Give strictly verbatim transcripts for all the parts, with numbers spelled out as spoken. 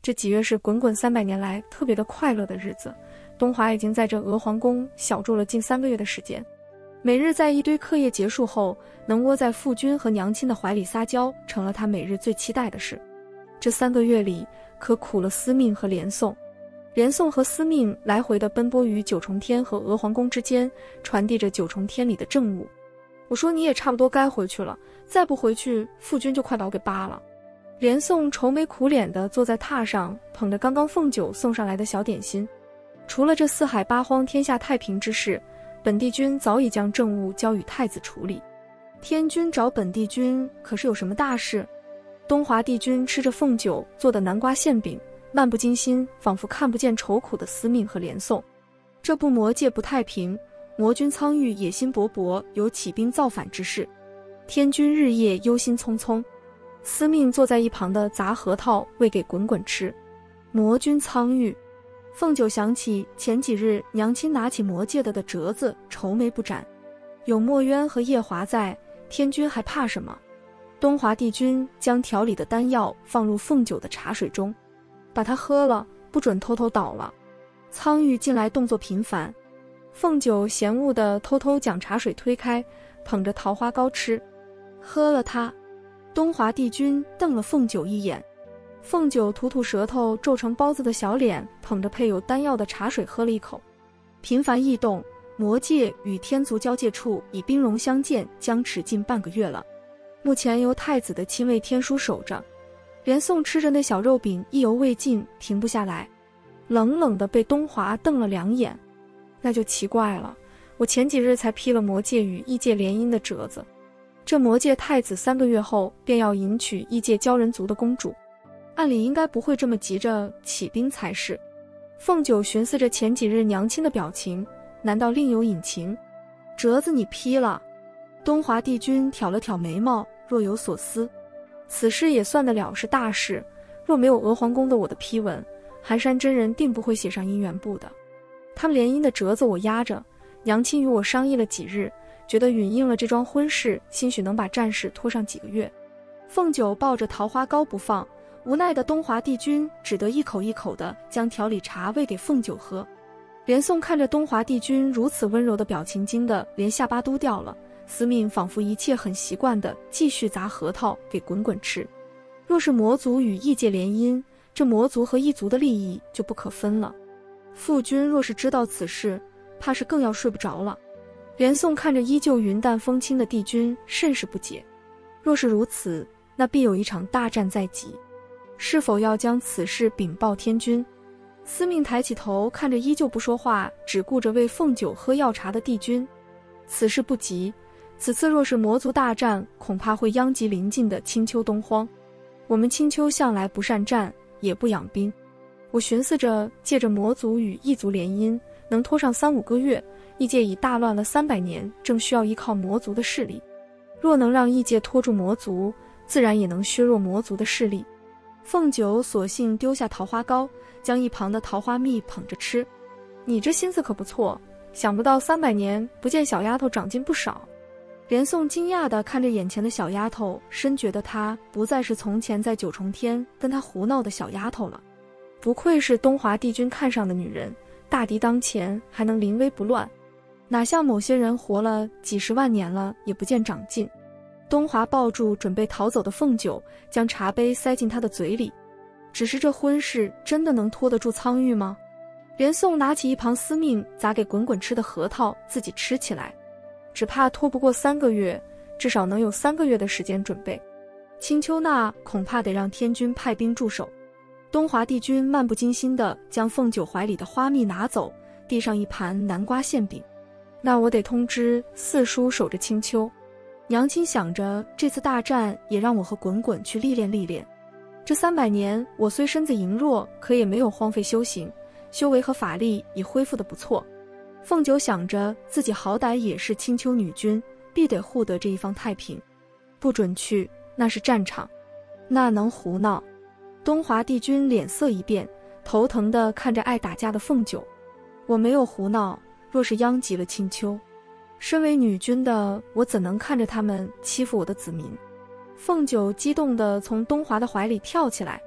这几月是滚滚三百年来特别的快乐的日子，东华已经在这娥皇宫小住了近三个月的时间。每日在一堆课业结束后，能窝在父君和娘亲的怀里撒娇，成了他每日最期待的事。这三个月里，可苦了司命和连宋。连宋和司命来回地奔波于九重天和娥皇宫之间，传递着九重天里的政务。我说你也差不多该回去了，再不回去，父君就快把我给扒了。连宋愁眉苦脸地坐在榻上，捧着刚刚凤九送上来的小点心。除了这四海八荒天下太平之事，本帝君早已将政务交与太子处理。天君找本帝君可是有什么大事？东华帝君吃着凤九做的南瓜馅饼，漫不经心，仿佛看不见愁苦的司命和连宋。这部魔界不太平，魔君苍玉野心勃勃，有起兵造反之事。天君日夜忧心忡忡，司命坐在一旁的砸核桃喂给滚滚吃。魔君苍玉，凤九想起前几日娘亲拿起魔戒的的折子，愁眉不展。有墨渊和夜华在，天君还怕什么？东华帝君将调理的丹药放入凤九的茶水中，把它喝了，不准偷偷倒了。苍玉近来动作频繁，凤九嫌恶地偷偷将茶水推开，捧着桃花糕吃，喝了它。东华帝君瞪了凤九一眼，凤九吐吐舌头，皱成包子的小脸，捧着配有丹药的茶水喝了一口。频繁异动，魔界与天族交界处已兵戎相见，僵持近半个月了。目前由太子的亲卫天书守着。连宋吃着那小肉饼，意犹未尽，停不下来，冷冷地被东华瞪了两眼。那就奇怪了，我前几日才批了魔界与异界联姻的折子，这魔界太子三个月后便要迎娶异界鲛人族的公主，按理应该不会这么急着起兵才是。凤九寻思着前几日娘亲的表情，难道另有隐情？折子你批了？东华帝君挑了挑眉毛，若有所思。此事也算得了是大事，若没有娥皇宫的我的批文，寒山真人定不会写上姻缘簿的。他们联姻的折子我压着，娘亲与我商议了几日，觉得允应了这桩婚事，兴许能把战事拖上几个月。凤九抱着桃花糕不放，无奈的东华帝君只得一口一口地将调理茶喂给凤九喝。连宋看着东华帝君如此温柔的表情，惊得连下巴都掉了。司命仿佛一切很习惯地继续砸核桃给滚滚吃。若是魔族与异界联姻，这魔族和异族的利益就不可分了。父君若是知道此事，怕是更要睡不着了。连宋看着依旧云淡风轻的帝君，甚是不解。若是如此，那必有一场大战在即，是否要将此事禀报天君？司命抬起头看着依旧不说话，只顾着为凤九喝药茶的帝君。此事不急，此次若是魔族大战，恐怕会殃及邻近的青丘东荒。我们青丘向来不善战，也不养兵。我寻思着，借着魔族与异族联姻，能拖上三五个月。异界已大乱了三百年，正需要依靠魔族的势力。若能让异界拖住魔族，自然也能削弱魔族的势力。凤九索性丢下桃花糕，将一旁的桃花蜜捧着吃。你这心思可不错，想不到三百年不见小丫头长进不少。连宋惊讶地看着眼前的小丫头，深觉得她不再是从前在九重天跟她胡闹的小丫头了。不愧是东华帝君看上的女人，大敌当前还能临危不乱，哪像某些人活了几十万年了也不见长进。东华抱住准备逃走的凤九，将茶杯塞进她的嘴里。只是这婚事真的能拖得住苍玉吗？连宋拿起一旁司命砸给滚滚吃的核桃，自己吃起来。只怕拖不过三个月，至少能有三个月的时间准备。青丘那恐怕得让天君派兵驻守。东华帝君漫不经心地将凤九怀里的花蜜拿走，递上一盘南瓜馅饼。那我得通知四叔守着青丘。娘亲想着这次大战也让我和滚滚去历练历练。这三百年我虽身子羸弱，可也没有荒废修行，修为和法力已恢复得不错。凤九想着自己好歹也是青丘女君，必得护得这一方太平。不准去，那是战场，那能胡闹？东华帝君脸色一变，头疼地看着爱打架的凤九。我没有胡闹，若是殃及了青丘，身为女君的我怎能看着他们欺负我的子民？凤九激动地从东华的怀里跳起来。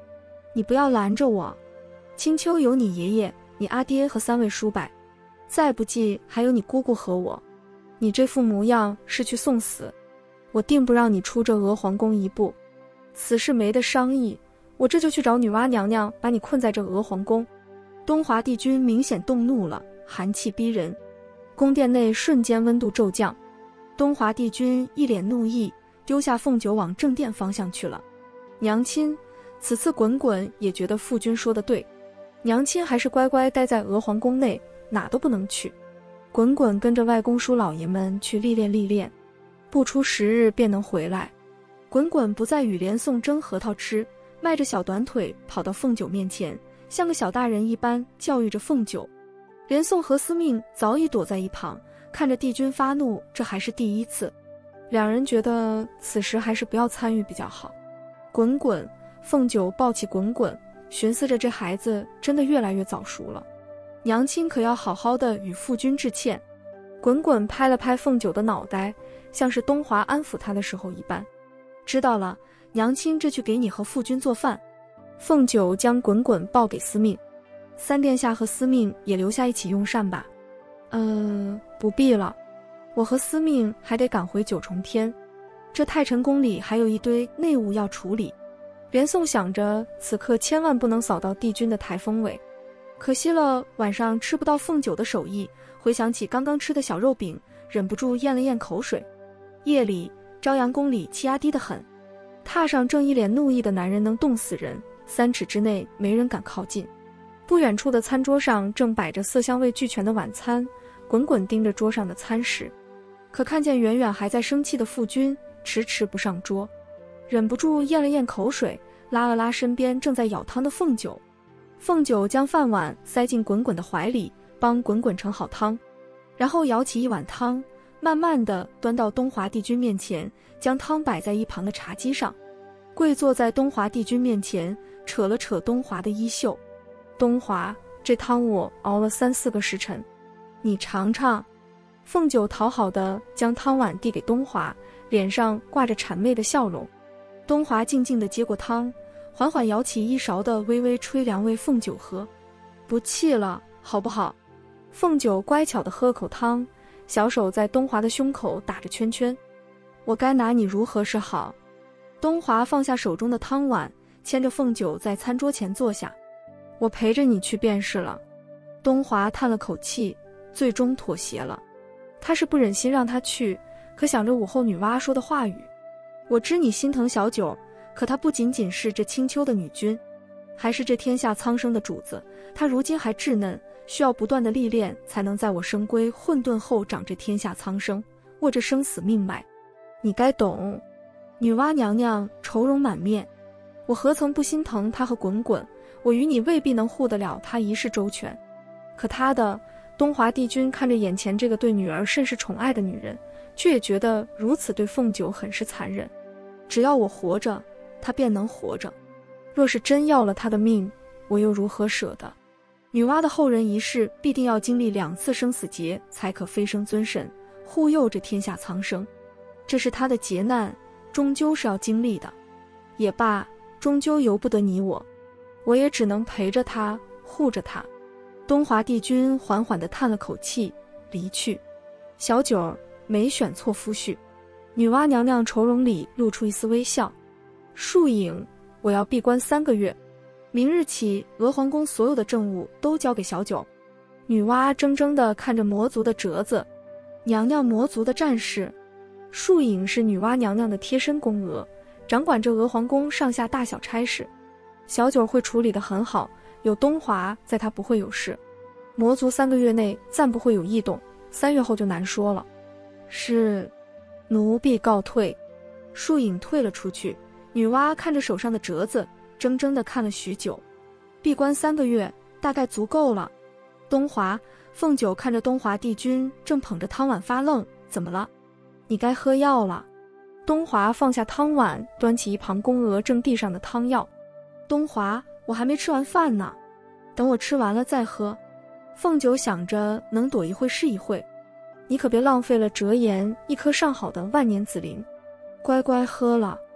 你不要拦着我。青丘有你爷爷、你阿爹和三位叔伯，再不济还有你姑姑和我。你这副模样是去送死，我定不让你出这娥皇宫一步。此事没得商议，我这就去找女娲娘娘，把你困在这娥皇宫。东华帝君明显动怒了，寒气逼人，宫殿内瞬间温度骤降。东华帝君一脸怒意，丢下凤九往正殿方向去了。娘亲，此次滚滚也觉得父君说的对，娘亲还是乖乖待在娥皇宫内，哪都不能去。滚滚跟着外公叔老爷们去历练历练，不出十日便能回来。滚滚不再与连宋争核桃吃，迈着小短腿跑到凤九面前，像个小大人一般教育着凤九。连宋和司命早已躲在一旁，看着帝君发怒，这还是第一次，两人觉得此时还是不要参与比较好。滚滚，凤九抱起滚滚，寻思着这孩子真的越来越早熟了，娘亲可要好好的与父君致歉。滚滚拍了拍凤九的脑袋，像是东华安抚他的时候一般。知道了，娘亲这去给你和父君做饭。凤九将滚滚抱给司命，三殿下和司命也留下一起用膳吧。呃，不必了，我和司命还得赶回九重天，这太晨宫里还有一堆内务要处理。连宋想着此刻千万不能扫到帝君的台风尾，可惜了晚上吃不到凤九的手艺，回想起刚刚吃的小肉饼，忍不住咽了咽口水。夜里朝阳宫里气压低得很，榻上正一脸怒意的男人能冻死人，三尺之内没人敢靠近。不远处的餐桌上正摆着色香味俱全的晚餐，滚滚盯着桌上的餐食，可看见远远还在生气的父君迟迟不上桌，忍不住咽了咽口水，拉了拉身边正在舀汤的凤九。凤九将饭碗塞进滚滚的怀里，帮滚滚盛好汤，然后舀起一碗汤，慢慢地端到东华帝君面前，将汤摆在一旁的茶几上，跪坐在东华帝君面前，扯了扯东华的衣袖。东华，这汤我熬了三四个时辰，你尝尝。凤九讨好地将汤碗递给东华，脸上挂着谄媚的笑容。东华静静地接过汤，缓缓舀起一勺的微微吹凉喂凤九喝。不气了，好不好？凤九乖巧地喝口汤，小手在东华的胸口打着圈圈。我该拿你如何是好？东华放下手中的汤碗，牵着凤九在餐桌前坐下。我陪着你去便是了。东华叹了口气，最终妥协了。他是不忍心让他去，可想着武后女娲说的话语，我知你心疼小九，可她不仅仅是这青丘的女君，还是这天下苍生的主子。她如今还稚嫩，需要不断的历练，才能在我生归混沌后掌这天下苍生，握着生死命脉。你该懂。女娲娘娘愁容满面，我何曾不心疼她和滚滚，我与你未必能护得了她一世周全。可她的东华帝君看着眼前这个对女儿甚是宠爱的女人，却也觉得如此对凤九很是残忍。只要我活着，她便能活着，若是真要了她的命，我又如何舍得？女娲的后人一世必定要经历两次生死劫，才可飞升尊神，护佑这天下苍生。这是她的劫难，终究是要经历的。也罢，终究由不得你我，我也只能陪着她，护着她。东华帝君缓缓地叹了口气，离去。小九没选错夫婿。女娲娘娘愁容里露出一丝微笑。树影，我要闭关三个月，明日起娥皇宫所有的政务都交给小九。女娲怔怔地看着魔族的折子，娘娘魔族的战士。树影是女娲娘娘的贴身宫娥，掌管着娥皇宫上下大小差事，小九会处理得很好，有东华在，他不会有事。魔族三个月内暂不会有异动，三月后就难说了。是，奴婢告退。树影退了出去。女娲看着手上的折子，怔怔地看了许久。闭关三个月，大概足够了。东华，凤九看着东华帝君正捧着汤碗发愣，怎么了？你该喝药了。东华放下汤碗，端起一旁宫娥正地上的汤药。东华，我还没吃完饭呢，等我吃完了再喝。凤九想着能躲一会是一会，你可别浪费了折颜一颗上好的万年紫菱，乖乖喝了。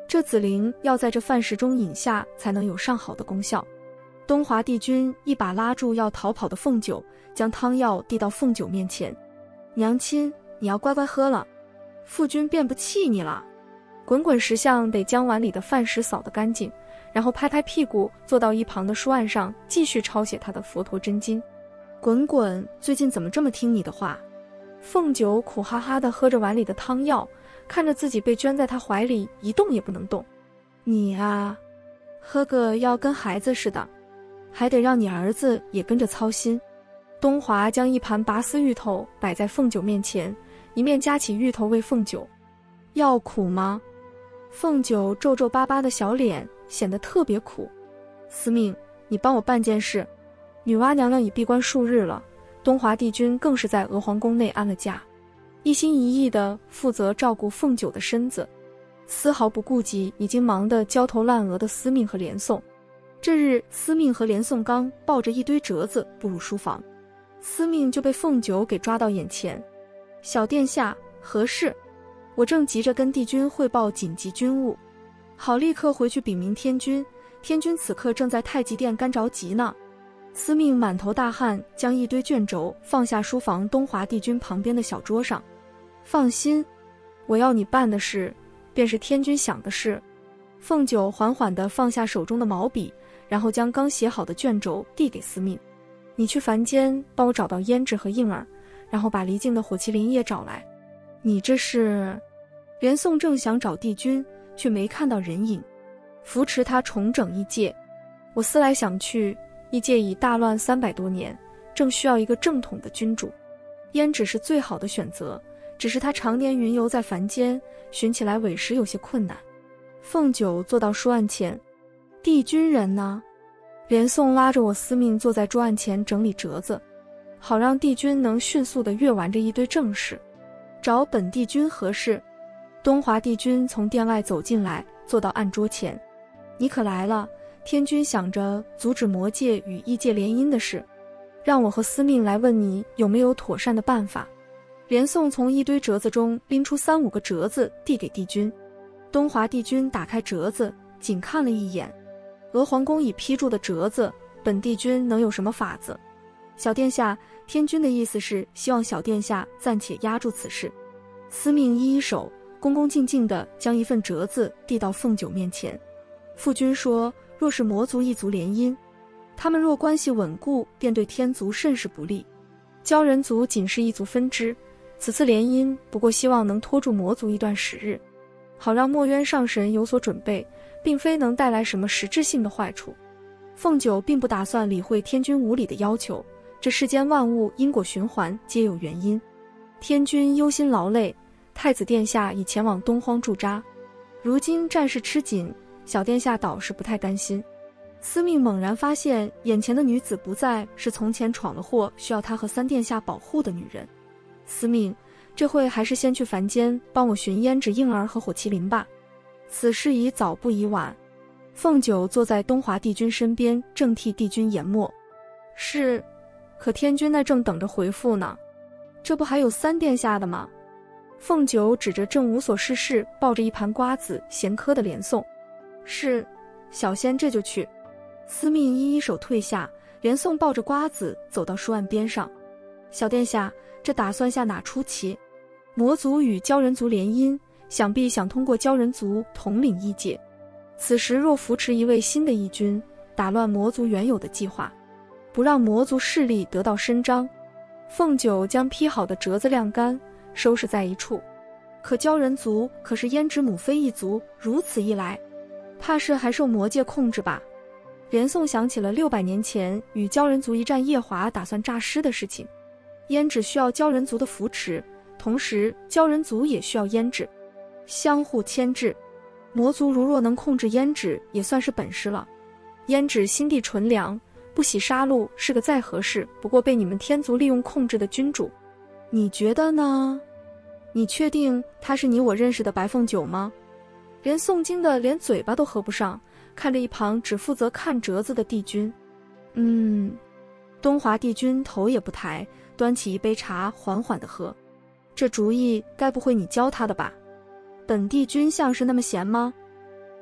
这紫灵要在这饭食中饮下，才能有上好的功效。东华帝君一把拉住要逃跑的凤九，将汤药递到凤九面前。娘亲，你要乖乖喝了，父君便不气你了。滚滚石像得将碗里的饭食扫得干净，然后拍拍屁股坐到一旁的书案上，继续抄写他的佛陀真经。滚滚最近怎么这么听你的话？凤九苦哈哈地喝着碗里的汤药，看着自己被圈在他怀里，一动也不能动。你啊，喝个药跟孩子似的，还得让你儿子也跟着操心。东华将一盘拔丝芋头摆在凤九面前，一面夹起芋头喂凤九。药苦吗？凤九皱皱巴巴的小脸显得特别苦。司命，你帮我办件事。女娲娘娘已闭关数日了，东华帝君更是在娥皇宫内安了驾，一心一意地负责照顾凤九的身子，丝毫不顾及已经忙得焦头烂额的司命和连宋。这日，司命和连宋刚抱着一堆折子步入书房，司命就被凤九给抓到眼前。小殿下，何事？我正急着跟帝君汇报紧急军务，好立刻回去禀明天君，天君此刻正在太极殿干着急呢。司命满头大汗，将一堆卷轴放下书房东华帝君旁边的小桌上。放心，我要你办的事，便是天君想的事。凤九缓缓地放下手中的毛笔，然后将刚写好的卷轴递给司命。你去凡间帮我找到胭脂和应儿，然后把离境的火麒麟也找来。你这是……连宋正想找帝君，却没看到人影，扶持他重整异界。我思来想去，异界已大乱三百多年，正需要一个正统的君主。胭脂是最好的选择，只是他常年云游在凡间，寻起来委实有些困难。凤九坐到书案前，帝君人呢？连宋拉着我司命坐在桌案前整理折子，好让帝君能迅速地阅完这一堆正事。找本帝君何事？东华帝君从殿外走进来，坐到案桌前。你可来了，天君想着阻止魔界与异界联姻的事，让我和司命来问你有没有妥善的办法。连宋从一堆折子中拎出三五个折子递给帝君。东华帝君打开折子，仅看了一眼。娥皇宫已批注的折子，本帝君能有什么法子？小殿下，天君的意思是希望小殿下暂且压住此事。司命依依手，恭恭敬敬地将一份折子递到凤九面前。父君说，若是魔族一族联姻，他们若关系稳固，便对天族甚是不利。鲛人族仅是一族分支，此次联姻不过希望能拖住魔族一段时日，好让墨渊上神有所准备，并非能带来什么实质性的坏处。凤九并不打算理会天君无理的要求，这世间万物因果循环，皆有原因。天君忧心劳累，太子殿下已前往东荒驻扎，如今战事吃紧，小殿下倒是不太甘心。司命猛然发现眼前的女子不再是从前闯了祸需要他和三殿下保护的女人。司命，这会还是先去凡间帮我寻胭脂应儿和火麒麟吧，此事已早不宜晚。凤九坐在东华帝君身边，正替帝君研墨。是，可天君那正等着回复呢，这不还有三殿下的吗？凤九指着正无所事事抱着一盘瓜子闲磕的连宋。是，小仙这就去。司命依依手退下，连宋抱着瓜子走到书案边上。小殿下，这打算下哪出棋？魔族与鲛人族联姻，想必想通过鲛人族统领异界，此时若扶持一位新的义军，打乱魔族原有的计划，不让魔族势力得到伸张。凤九将批好的折子晾干，收拾在一处。可鲛人族可是胭脂母妃一族，如此一来，怕是还受魔界控制吧。连宋想起了六百年前与鲛人族一战夜华打算诈尸的事情，胭脂需要鲛人族的扶持，同时鲛人族也需要胭脂，相互牵制。魔族如若能控制胭脂，也算是本事了。胭脂心地纯良，不喜杀戮，是个再合适不过被你们天族利用控制的君主。你觉得呢？你确定他是你我认识的白凤九吗？连宋惊的连嘴巴都合不上，看着一旁只负责看折子的帝君。嗯，东华帝君头也不抬，端起一杯茶缓缓地喝。这主意该不会你教他的吧？本帝君像是那么闲吗？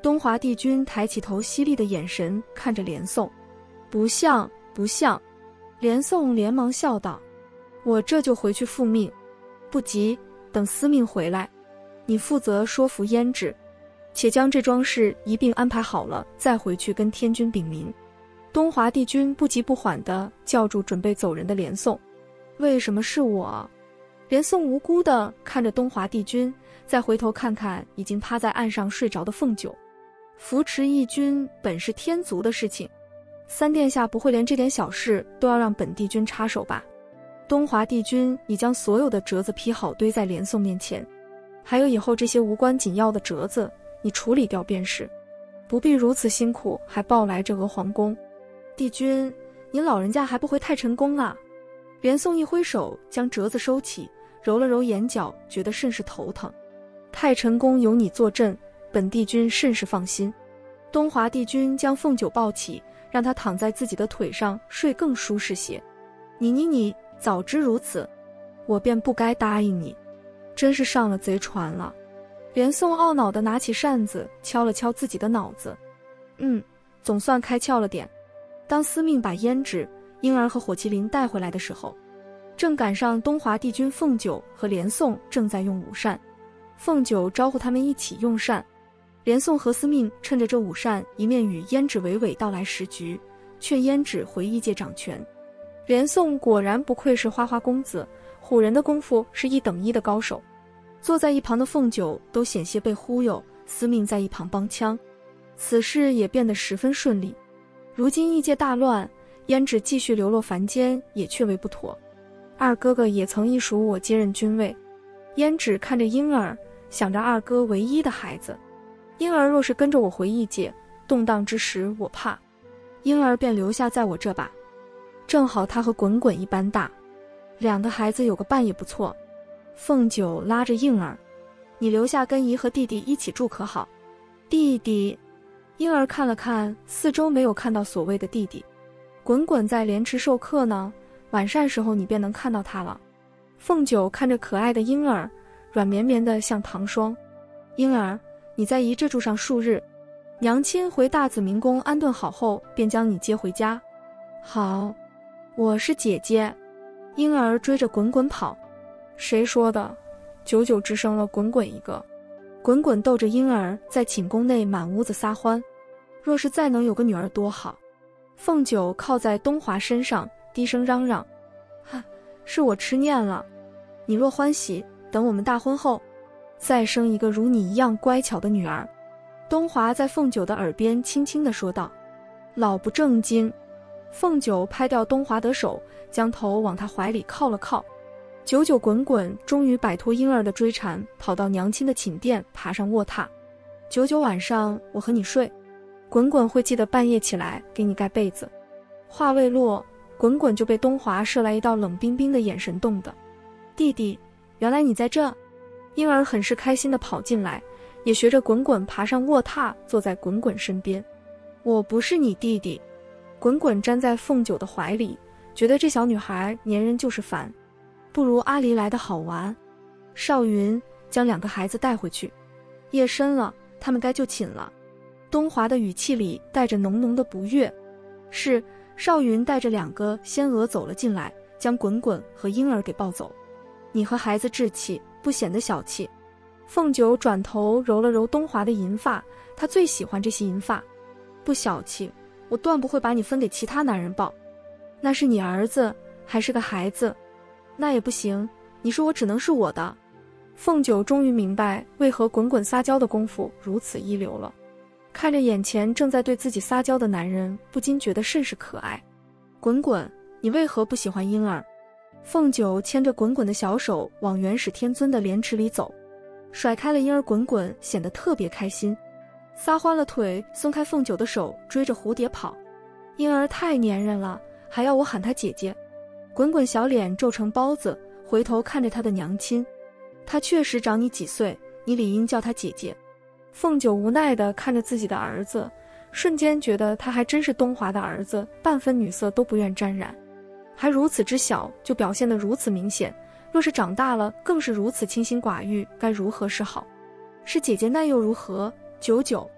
东华帝君抬起头，犀利的眼神看着连宋。不像，不像。连宋连忙笑道：我这就回去复命。不急，等司命回来，你负责说服胭脂，且将这桩事一并安排好了，再回去跟天君禀明。东华帝君不急不缓地叫住准备走人的连宋。为什么是我？连宋无辜地看着东华帝君，再回头看看已经趴在岸上睡着的凤九。扶持义军本是天族的事情，三殿下不会连这点小事都要让本帝君插手吧？东华帝君已将所有的折子批好堆在连宋面前，还有以后这些无关紧要的折子，你处理掉便是，不必如此辛苦，还抱来这娥皇宫。帝君，您老人家还不回太晨宫啊？连宋一挥手将折子收起，揉了揉眼角，觉得甚是头疼。太晨宫有你坐镇，本帝君甚是放心。东华帝君将凤九抱起，让他躺在自己的腿上睡更舒适些。你你你，早知如此，我便不该答应你，真是上了贼船了。连宋懊恼地拿起扇子敲了敲自己的脑子，嗯，总算开窍了点。当司命把胭脂、婴儿和火麒麟带回来的时候，正赶上东华帝君凤九和连宋正在用午膳。凤九招呼他们一起用膳，连宋和司命趁着这午膳，一面与胭脂娓娓道来时局，劝胭脂回异界掌权。连宋果然不愧是花花公子，唬人的功夫是一等一的高手。坐在一旁的凤九都险些被忽悠，司命在一旁帮腔，此事也变得十分顺利。如今异界大乱，胭脂继续流落凡间也确为不妥。二哥哥也曾一属我接任君位。胭脂看着婴儿，想着二哥唯一的孩子，婴儿若是跟着我回异界，动荡之时我怕，婴儿便留下在我这吧。正好他和滚滚一般大，两个孩子有个伴也不错。凤九拉着婴儿，你留下跟姨和弟弟一起住可好？弟弟。婴儿看了看四周，没有看到所谓的弟弟。滚滚在莲池授课呢，晚膳时候你便能看到他了。凤九看着可爱的婴儿，软绵绵的像糖霜。婴儿，你在姨这住上数日，娘亲回大紫明宫安顿好后，便将你接回家。好，我是姐姐。婴儿追着滚滚跑。谁说的？九九只生了滚滚一个。滚滚逗着婴儿在寝宫内满屋子撒欢，若是再能有个女儿多好。凤九靠在东华身上，低声嚷嚷：哈，是我痴念了。你若欢喜，等我们大婚后，再生一个如你一样乖巧的女儿。东华在凤九的耳边轻轻地说道：老不正经。凤九拍掉东华的手，将头往他怀里靠了靠。九九滚滚终于摆脱婴儿的追缠，跑到娘亲的寝殿，爬上卧榻。九九晚上我和你睡，滚滚会记得半夜起来给你盖被子。话未落，滚滚就被东华射来一道冷冰冰的眼神冻的。弟弟，原来你在这。婴儿很是开心地跑进来，也学着滚滚爬上卧榻，坐在滚滚身边。我不是你弟弟。滚滚粘在凤九的怀里，觉得这小女孩粘人就是烦，不如阿离来的好玩。少云，将两个孩子带回去。夜深了，他们该就寝了。东华的语气里带着浓浓的不悦。是。少云带着两个仙娥走了进来，将滚滚和婴儿给抱走。你和孩子置气，不显得小气。凤九转头揉了揉东华的银发，她最喜欢这些银发。不小气，我断不会把你分给其他男人抱。那是你儿子，还是个孩子。那也不行，你说我只能是我的。凤九终于明白为何滚滚撒娇的功夫如此一流了。看着眼前正在对自己撒娇的男人，不禁觉得甚是可爱。滚滚，你为何不喜欢婴儿？凤九牵着滚滚的小手往元始天尊的莲池里走，甩开了婴儿，滚滚显得特别开心，撒欢了腿，松开凤九的手，追着蝴蝶跑。婴儿太粘人了，还要我喊他姐姐。滚滚小脸皱成包子，回头看着他的娘亲，他确实长你几岁，你理应叫他姐姐。凤九无奈地看着自己的儿子，瞬间觉得他还真是东华的儿子，半分女色都不愿沾染，还如此之小就表现得如此明显，若是长大了更是如此清心寡欲，该如何是好？是姐姐那又如何？九九，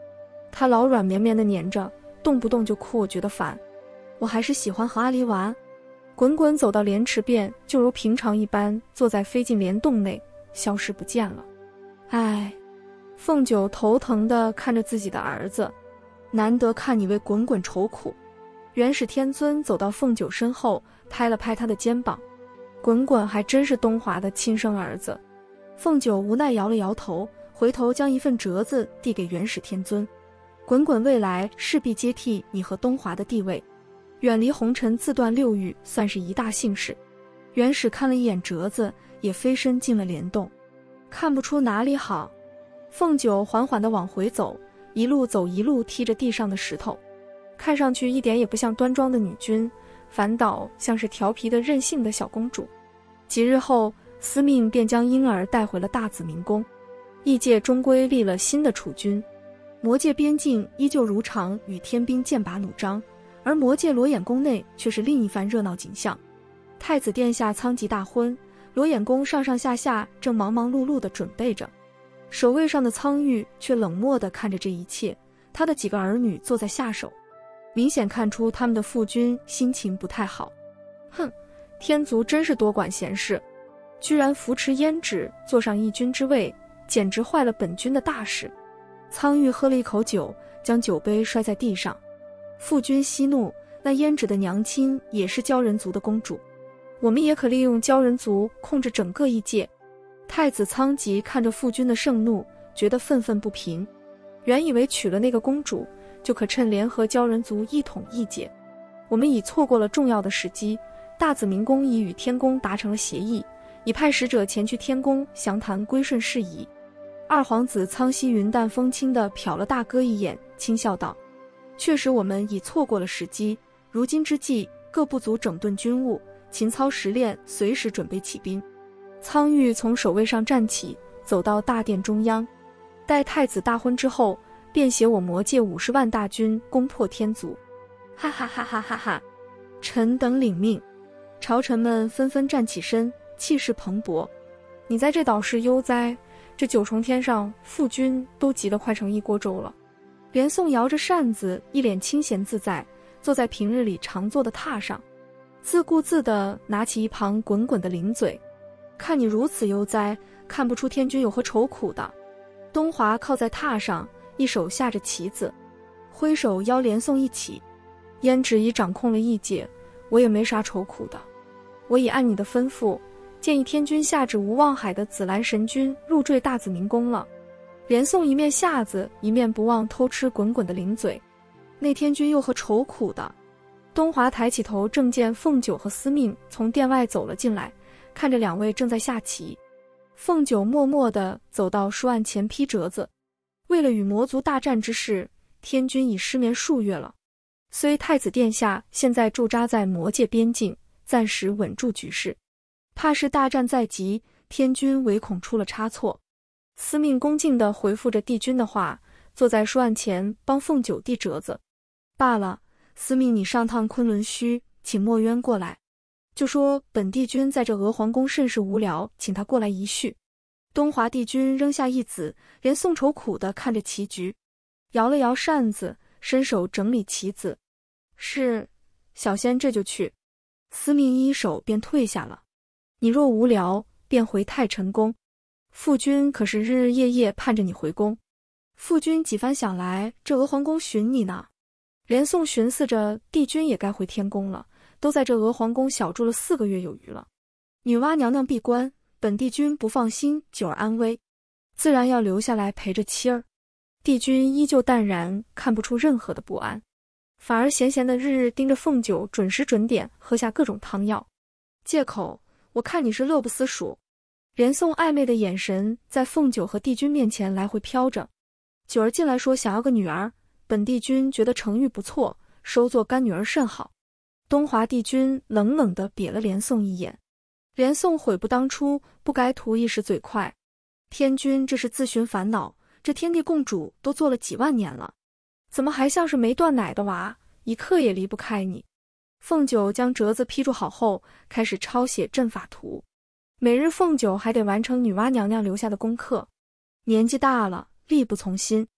他老软绵绵的粘着，动不动就哭，我觉得烦。我还是喜欢和阿离玩。滚滚走到莲池边，就如平常一般坐在飞进莲洞内，消失不见了。唉，凤九头疼地看着自己的儿子，难得看你为滚滚愁苦。元始天尊走到凤九身后，拍了拍他的肩膀。滚滚还真是东华的亲生儿子。凤九无奈摇了摇头，回头将一份折子递给元始天尊。滚滚未来势必接替你和东华的地位，远离红尘，自断六欲，算是一大幸事。元始看了一眼折子，也飞身进了莲洞，看不出哪里好。凤九缓缓地往回走，一路走一路踢着地上的石头，看上去一点也不像端庄的女君，反倒像是调皮的任性的小公主。几日后，司命便将婴儿带回了大紫明宫。异界终归立了新的储君，魔界边境依旧如常与天兵剑拔弩张，而魔界罗眼宫内却是另一番热闹景象。太子殿下仓颉大婚，罗眼宫上上下下正忙忙碌碌地准备着。守卫上的苍玉却冷漠地看着这一切，他的几个儿女坐在下手，明显看出他们的父君心情不太好。哼，天族真是多管闲事，居然扶持胭脂坐上义君之位，简直坏了本君的大事。苍玉喝了一口酒，将酒杯摔在地上。父君息怒，那胭脂的娘亲也是鲛人族的公主，我们也可利用鲛人族控制整个异界。太子仓颉看着父君的盛怒，觉得愤愤不平。原以为娶了那个公主，就可趁联合鲛人族一统异界，我们已错过了重要的时机。大紫明宫已与天宫达成了协议，已派使者前去天宫详谈归顺事宜。二皇子苍溪云淡风轻地瞟了大哥一眼，轻笑道：确实我们已错过了时机，如今之计，各部族整顿军务，勤操实练，随时准备起兵。苍玉从守卫上站起，走到大殿中央。待太子大婚之后，便携我魔界五十万大军攻破天族。哈哈哈哈哈哈！臣等领命。朝臣们纷纷站起身，气势磅礴。你在这岛是悠哉，这九重天上父君都急得快成一锅粥了。连宋摇着扇子，一脸清闲自在，坐在平日里常坐的榻上，自顾自地拿起一旁滚滚的零嘴。看你如此悠哉，看不出天君有何愁苦的。东华靠在榻上，一手下着棋子，挥手邀连宋一起。胭脂已掌控了异界，我也没啥愁苦的。我已按你的吩咐，建议天君下旨无望海的紫蓝神君入赘大紫明宫了。连宋一面下子，一面不忘偷吃滚滚的零嘴。那天君又何愁苦的？东华抬起头，正见凤九和司命从殿外走了进来，看着两位正在下棋。凤九默默地走到书案前批折子。为了与魔族大战之事，天君已失眠数月了。虽太子殿下现在驻扎在魔界边境，暂时稳住局势，怕是大战在即，天君唯恐出了差错。司命恭敬地回复着帝君的话，坐在书案前帮凤九递折子。罢了，司命你上趟昆仑虚，请墨渊过来，就说本帝君在这娥皇宫甚是无聊，请他过来一叙。东华帝君扔下一子，连宋愁苦地看着棋局，摇了摇扇子，伸手整理棋子。是，小仙这就去。司命一手便退下了。你若无聊，便回太晨宫。父君可是日日夜夜盼着你回宫。父君几番想来，这娥皇宫寻你呢。连宋寻思着，帝君也该回天宫了，都在这娥皇宫小住了四个月有余了。女娲娘娘闭关，本帝君不放心九儿安危，自然要留下来陪着妻儿。帝君依旧淡然，看不出任何的不安，反而闲闲的日日盯着凤九准时准点喝下各种汤药。借口，我看你是乐不思蜀。连宋暧昧的眼神在凤九和帝君面前来回飘着。九儿进来说想要个女儿，本帝君觉得程昱不错，收做干女儿甚好。东华帝君冷冷地瞥了连宋一眼。连宋悔不当初，不该图一时嘴快。天君这是自寻烦恼，这天地共主都做了几万年了，怎么还像是没断奶的娃，一刻也离不开你。凤九将折子批注好后，开始抄写阵法图。每日凤九还得完成女娲娘娘留下的功课，年纪大了，力不从心。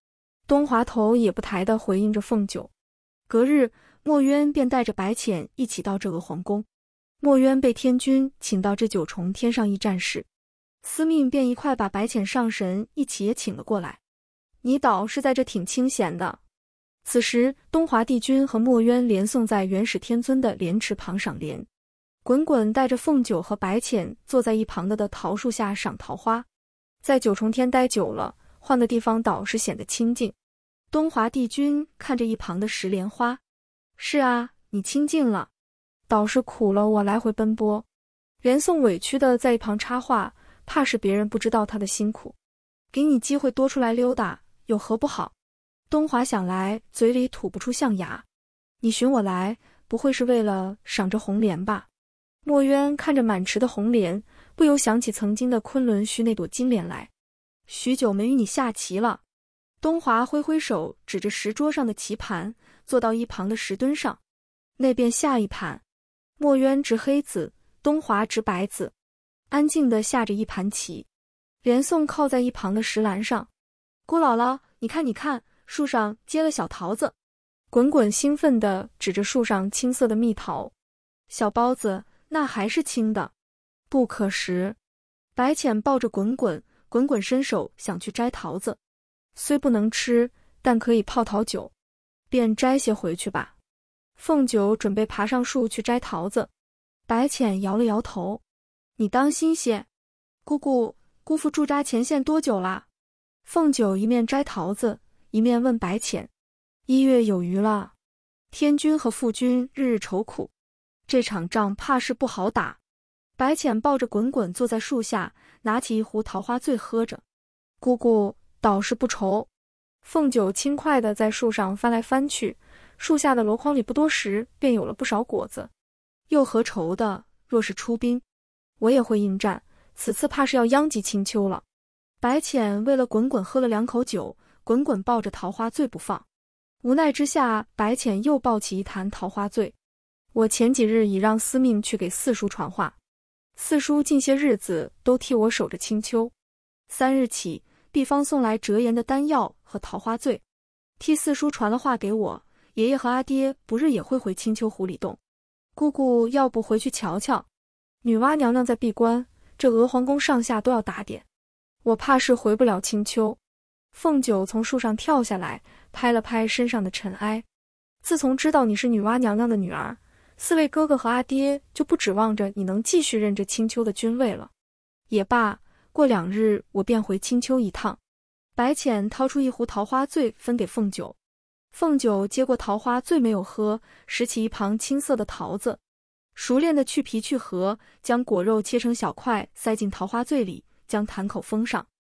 东华头也不抬地回应着凤九。隔日，墨渊便带着白浅一起到这娥皇宫。墨渊被天君请到这九重天上驿站时，司命便一块把白浅上神一起也请了过来。你倒是在这挺清闲的。此时，东华帝君和墨渊连送在元始天尊的莲池旁赏莲。滚滚带着凤九和白浅坐在一旁的的桃树下赏桃花。在九重天待久了，换个地方倒是显得清静。东华帝君看着一旁的石莲花，是啊，你清静了，倒是苦了我来回奔波。连宋委屈的在一旁插话，怕是别人不知道他的辛苦，给你机会多出来溜达，有何不好？东华想来，嘴里吐不出象牙。你寻我来，不会是为了赏这红莲吧？墨渊看着满池的红莲，不由想起曾经的昆仑虚那朵金莲来。许久没与你下棋了。东华挥挥手，指着石桌上的棋盘，坐到一旁的石墩上。那便下一盘。墨渊执黑子，东华执白子，安静地下着一盘棋。连宋靠在一旁的石栏上。姑姥姥，你看你看，树上结了小桃子。滚滚兴奋地指着树上青色的蜜桃。小包子，那还是青的，不可食。白浅抱着滚滚，滚滚伸手想去摘桃子，虽不能吃，但可以泡桃酒，便摘些回去吧。凤九准备爬上树去摘桃子，白浅摇了摇头。你当心些。姑姑，姑父驻扎前线多久啦？凤九一面摘桃子，一面问白浅。一月有余了。天君和父君日日愁苦，这场仗怕是不好打。白浅抱着滚滚坐在树下，拿起一壶桃花醉喝着。姑姑倒是不愁。凤九轻快地在树上翻来翻去，树下的箩筐里不多时便有了不少果子。又何愁的，若是出兵，我也会应战，此次怕是要殃及青丘了。白浅为了滚滚喝了两口酒，滚滚抱着桃花醉不放。无奈之下，白浅又抱起一坛桃花醉。我前几日已让司命去给四叔传话，四叔近些日子都替我守着青丘，三日起必方送来折颜的丹药和桃花醉。替四叔传了话给我，爷爷和阿爹不日也会回青丘湖里洞。姑姑要不回去瞧瞧？女娲娘娘在闭关，这娥皇宫上下都要打点，我怕是回不了青丘。凤九从树上跳下来，拍了拍身上的尘埃。自从知道你是女娲娘娘的女儿，四位哥哥和阿爹就不指望着你能继续任这青丘的君位了。也罢，过两日我便回青丘一趟。白浅掏出一壶桃花醉分给凤九。凤九接过桃花醉没有喝，拾起一旁青色的桃子，熟练的去皮去核，将果肉切成小块塞进桃花醉里，将坛口封上。